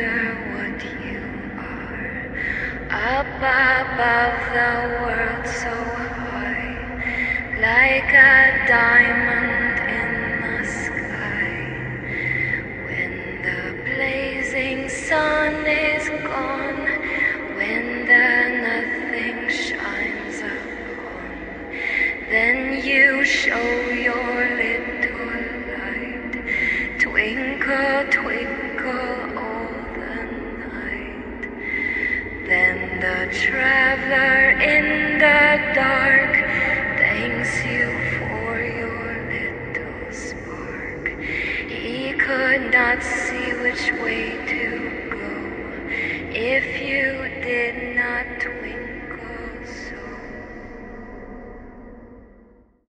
wonder what you are. Up above the world so high, like a diamond in the sky. When the blazing sun is gone, when the nothing shines upon, then you show your little light. Twinkle, twinkle all the night. Then the traveler in the dark thanks you for your little spark. He could not see which way